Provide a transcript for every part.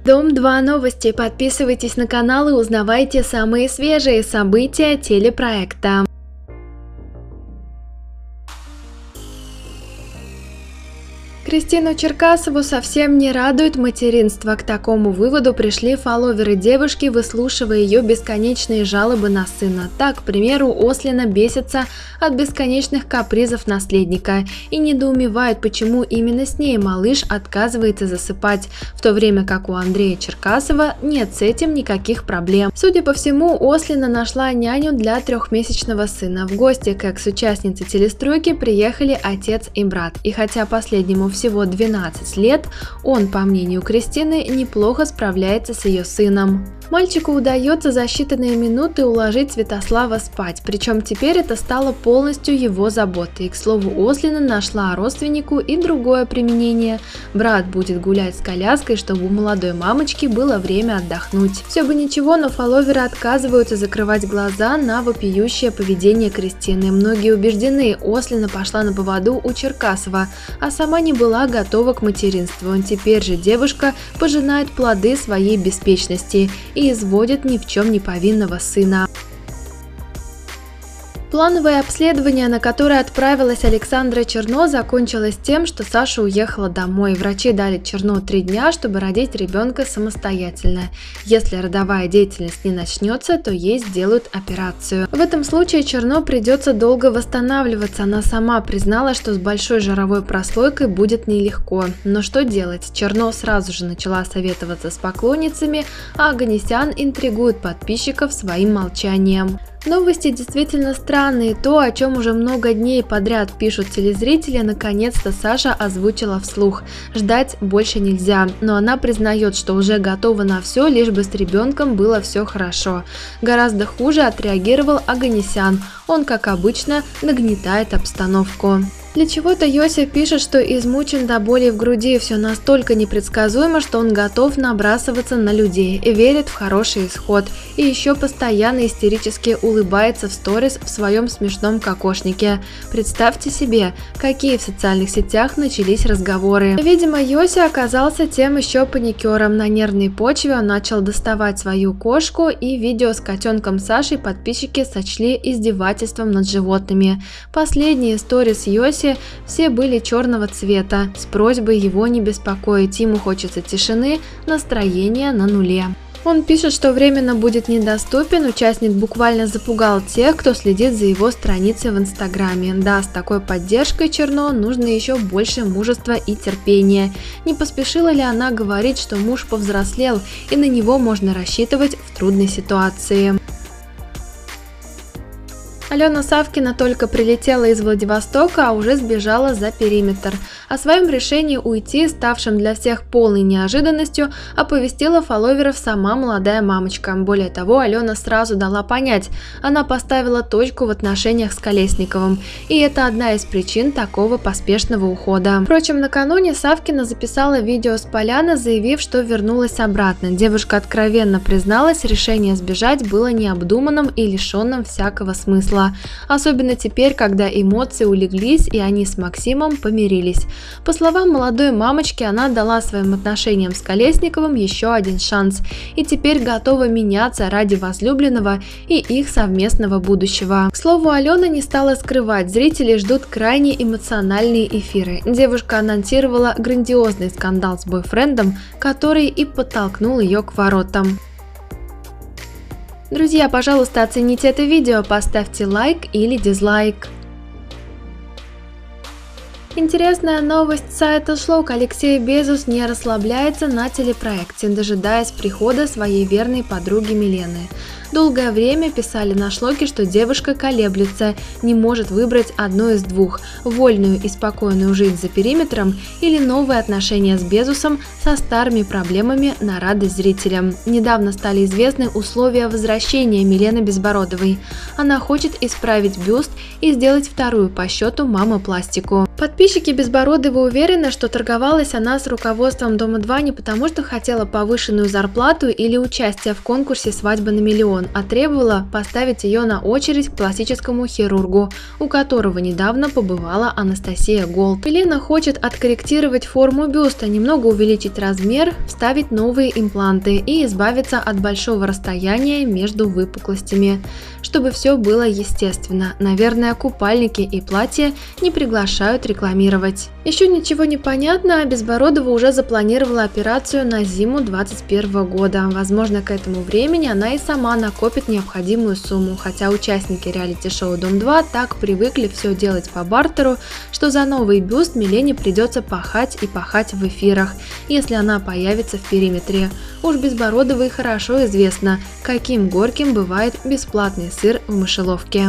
Дом-2 новости. Подписывайтесь на канал и узнавайте самые свежие события телепроекта. Кристину Черкасову совсем не радует материнство. К такому выводу пришли фолловеры девушки, выслушивая ее бесконечные жалобы на сына. Так, к примеру, Ослина бесится от бесконечных капризов наследника и недоумевает, почему именно с ней малыш отказывается засыпать, в то время как у Андрея Черкасова нет с этим никаких проблем. Судя по всему, Ослина нашла няню для трехмесячного сына. В гости к экс-участнице телестройки приехали отец и брат. И хотя последнему всего 12 лет, он, по мнению Кристины, неплохо справляется с ее сыном. Мальчику удается за считанные минуты уложить Святослава спать, причем теперь это стало полностью его заботой. И, к слову, Ослина нашла родственнику и другое применение. Брат будет гулять с коляской, чтобы у молодой мамочки было время отдохнуть. Все бы ничего, но фолловеры отказываются закрывать глаза на вопиющее поведение Кристины. Многие убеждены, Ослина пошла на поводу у Черкасова, а сама не была готова к материнству. Теперь же девушка пожинает плоды своей беспечности и изводит ни в чем не повинного сына. Плановое обследование, на которое отправилась Александра Черно, закончилось тем, что Саша уехала домой. Врачи дали Черно 3 дня, чтобы родить ребенка самостоятельно. Если родовая деятельность не начнется, то ей сделают операцию. В этом случае Черно придется долго восстанавливаться. Она сама признала, что с большой жировой прослойкой будет нелегко. Но что делать? Черно сразу же начала советоваться с поклонницами, а Оганесян интригует подписчиков своим молчанием. Новости действительно странные. То, о чем уже много дней подряд пишут телезрители, наконец-то Саша озвучила вслух. Ждать больше нельзя, но она признает, что уже готова на все, лишь бы с ребенком было все хорошо. Гораздо хуже отреагировал Оганесян. Он, как обычно, нагнетает обстановку. Для чего-то Йося пишет, что измучен до боли в груди, все настолько непредсказуемо, что он готов набрасываться на людей и верит в хороший исход. И еще постоянно истерически улыбается в сторис в своем смешном кокошнике. Представьте себе, какие в социальных сетях начались разговоры. Видимо, Йося оказался тем еще паникером. На нервной почве он начал доставать свою кошку, и видео с котенком Сашей подписчики сочли издевательством над животными. Последние сторис Йоси все были черного цвета, с просьбой его не беспокоить, ему хочется тишины, настроение на нуле. Он пишет, что временно будет недоступен, участник буквально запугал тех, кто следит за его страницей в Инстаграме. Да, с такой поддержкой Черно нужно еще больше мужества и терпения. Не поспешила ли она говорить, что муж повзрослел и на него можно рассчитывать в трудной ситуации? Алена Савкина только прилетела из Владивостока, а уже сбежала за периметр. О своем решении уйти, ставшем для всех полной неожиданностью, оповестила фолловеров сама молодая мамочка. Более того, Алена сразу дала понять, она поставила точку в отношениях с Колесниковым, и это одна из причин такого поспешного ухода. Впрочем, накануне Савкина записала видео с поляны, заявив, что вернулась обратно. Девушка откровенно призналась, решение сбежать было необдуманным и лишенным всякого смысла. Особенно теперь, когда эмоции улеглись и они с Максимом помирились. По словам молодой мамочки, она дала своим отношениям с Колесниковым еще один шанс и теперь готова меняться ради возлюбленного и их совместного будущего. К слову, Алена не стала скрывать, зрители ждут крайне эмоциональные эфиры. Девушка анонсировала грандиозный скандал с бойфрендом, который и подтолкнул ее к воротам. Друзья, пожалуйста, оцените это видео, поставьте лайк или дизлайк. Интересная новость с сайта Шлок. Алексей Безос не расслабляется на телепроекте, дожидаясь прихода своей верной подруги Милены. Долгое время писали на Шлоке, что девушка колеблется, не может выбрать одно из двух – вольную и спокойную жизнь за периметром или новые отношения с Безосом со старыми проблемами на радость зрителям. Недавно стали известны условия возвращения Милены Безбородовой. Она хочет исправить бюст и сделать вторую по счету мамопластику. Подписчики Безбородовой уверены, что торговалась она с руководством Дома-2 не потому, что хотела повышенную зарплату или участие в конкурсе «Свадьба на миллион». телефон, а требовала поставить ее на очередь к пластическому хирургу, у которого недавно побывала Анастасия Голд. Елена хочет откорректировать форму бюста, немного увеличить размер, вставить новые импланты и избавиться от большого расстояния между выпуклостями, чтобы все было естественно. Наверное, купальники и платья не приглашают рекламировать. Еще ничего не понятно, а Безбородова уже запланировала операцию на зиму 2021 года. Возможно, к этому времени она и сама накопит необходимую сумму, хотя участники реалити-шоу «Дом-2» так привыкли все делать по бартеру, что за новый бюст Милене придется пахать и пахать в эфирах, если она появится в периметре. Уж Безбородовой хорошо известно, каким горьким бывает бесплатный сыр в мышеловке.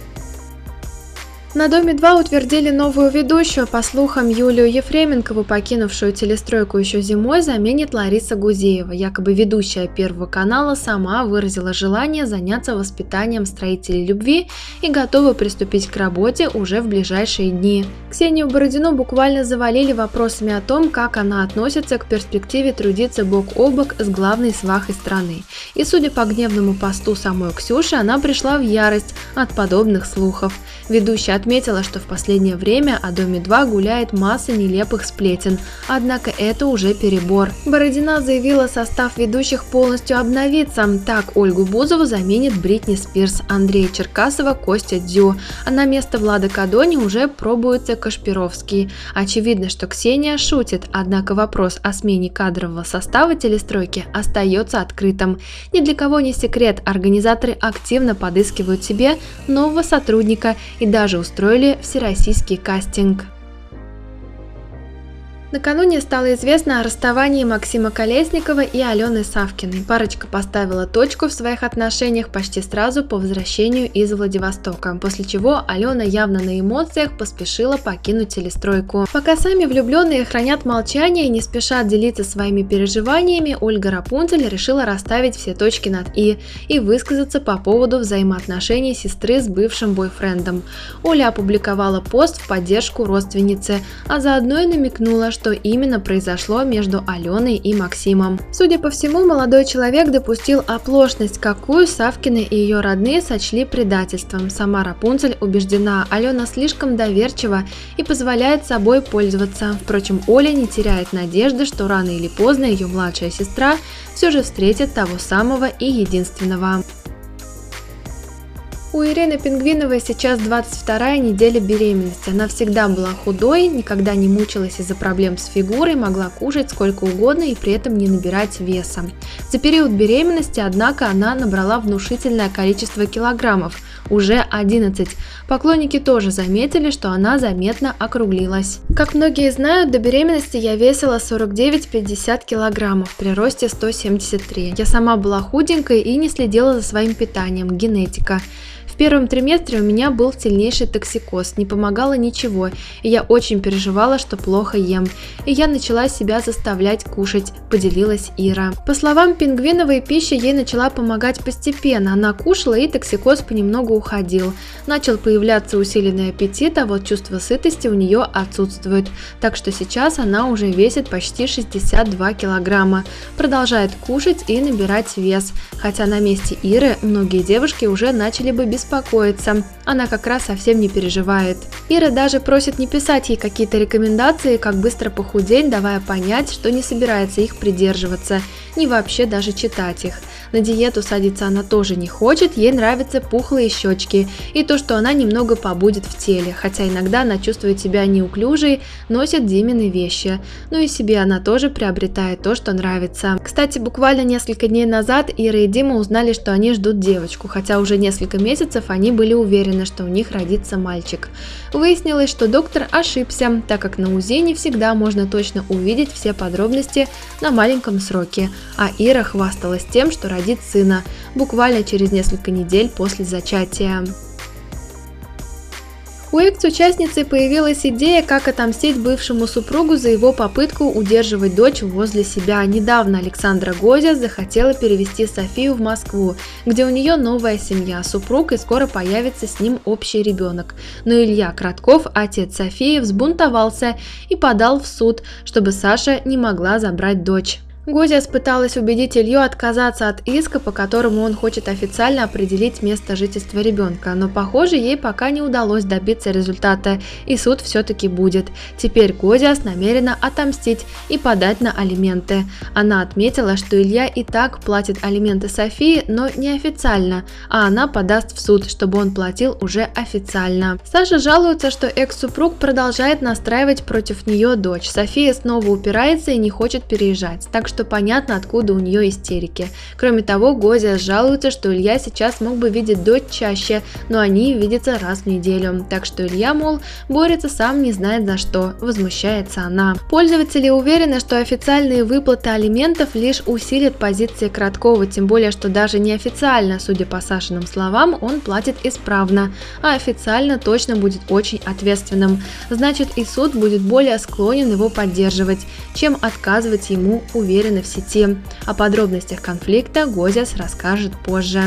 На Доме-2 утвердили новую ведущую. По слухам, Юлию Ефременкову, покинувшую телестройку еще зимой, заменит Лариса Гузеева. Якобы ведущая Первого канала сама выразила желание заняться воспитанием строителей любви и готова приступить к работе уже в ближайшие дни. Ксению Бородину буквально завалили вопросами о том, как она относится к перспективе трудиться бок о бок с главной свахой страны. И судя по гневному посту самой Ксюши, она пришла в ярость от подобных слухов. Ведущая отметила, что в последнее время о Доме-2 гуляет масса нелепых сплетен, однако это уже перебор. Бородина заявила, состав ведущих полностью обновится. Так, Ольгу Бузову заменит Бритни Спирс, Андрея Черкасова – Костя Дзю, а на место Влада Кадони уже пробуется Кашпировский. Очевидно, что Ксения шутит, однако вопрос о смене кадрового состава телестройки остается открытым. Ни для кого не секрет, организаторы активно подыскивают себе нового сотрудника и даже устроили всероссийский кастинг. Накануне стало известно о расставании Максима Колесникова и Алены Савкиной. Парочка поставила точку в своих отношениях почти сразу по возвращению из Владивостока, после чего Алена явно на эмоциях поспешила покинуть телестройку. Пока сами влюбленные хранят молчание и не спешат делиться своими переживаниями, Ольга Рапунцель решила расставить все точки над «и» и высказаться по поводу взаимоотношений сестры с бывшим бойфрендом. Оля опубликовала пост в поддержку родственницы, а заодно и намекнула, что именно произошло между Аленой и Максимом. Судя по всему, молодой человек допустил оплошность, какую Савкины и ее родные сочли предательством. Сама Рапунцель убеждена, Алена слишком доверчива и позволяет собой пользоваться. Впрочем, Оля не теряет надежды, что рано или поздно ее младшая сестра все же встретит того самого и единственного. У Ирины Пингвиновой сейчас 22-я неделя беременности. Она всегда была худой, никогда не мучилась из-за проблем с фигурой, могла кушать сколько угодно и при этом не набирать веса. За период беременности, однако, она набрала внушительное количество килограммов, уже 11. Поклонники тоже заметили, что она заметно округлилась. Как многие знают, до беременности я весила 49-50 килограммов при росте 173. Я сама была худенькой и не следила за своим питанием, генетика. В первом триместре у меня был сильнейший токсикоз, не помогало ничего, и я очень переживала, что плохо ем. И я начала себя заставлять кушать, поделилась Ира. По словам Пингвиновой, пища ей начала помогать постепенно, она кушала и токсикоз понемногу уходил. Начал появляться усиленный аппетит, а вот чувство сытости у нее отсутствует, так что сейчас она уже весит почти 62 килограмма, продолжает кушать и набирать вес, хотя на месте Иры многие девушки уже начали бы беспокоиться, она как раз совсем не переживает. Ира даже просит не писать ей какие-то рекомендации, как быстро похудеть, давая понять, что не собирается их придерживаться, ни вообще даже читать их. На диету садиться она тоже не хочет, ей нравятся пухлые щечки и то, что она немного побудет в теле, хотя иногда она чувствует себя неуклюжей, носит Димины вещи, но и себе она тоже приобретает то, что нравится. Кстати, буквально несколько дней назад Ира и Дима узнали, что они ждут девочку, хотя уже несколько месяцев они были уверены, что у них родится мальчик. Выяснилось, что доктор ошибся, так как на УЗИ не всегда можно точно увидеть все подробности на маленьком сроке, а Ира хвасталась тем, что родит сына буквально через несколько недель после зачатия. У экс-участницы появилась идея, как отомстить бывшему супругу за его попытку удерживать дочь возле себя. Недавно Александра Гозя захотела перевести Софию в Москву, где у нее новая семья, супруг, и скоро появится с ним общий ребенок. Но Илья Кратков, отец Софии, взбунтовался и подал в суд, чтобы Саша не могла забрать дочь. Гозиас пыталась убедить Илью отказаться от иска, по которому он хочет официально определить место жительства ребенка, но, похоже, ей пока не удалось добиться результата, и суд все-таки будет. Теперь Гозиас намерена отомстить и подать на алименты. Она отметила, что Илья и так платит алименты Софии, но неофициально, а она подаст в суд, чтобы он платил уже официально. Саша жалуется, что экс-супруг продолжает настраивать против нее дочь. София снова упирается и не хочет переезжать, так что понятно, откуда у нее истерики. Кроме того, Гозиас жалуется, что Илья сейчас мог бы видеть дочь чаще, но они видятся раз в неделю. Так что Илья, мол, борется сам не знает за что, возмущается она. Пользователи уверены, что официальные выплаты алиментов лишь усилят позиции Короткова, тем более, что даже неофициально, судя по Сашиным словам, он платит исправно, а официально точно будет очень ответственным. Значит, и суд будет более склонен его поддерживать, чем отказывать ему, уверены в сети. О подробностях конфликта Гозиас расскажет позже.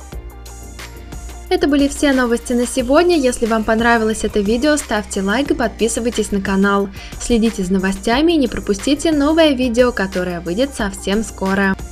Это были все новости на сегодня. Если вам понравилось это видео, ставьте лайк и подписывайтесь на канал. Следите за новостями и не пропустите новое видео, которое выйдет совсем скоро.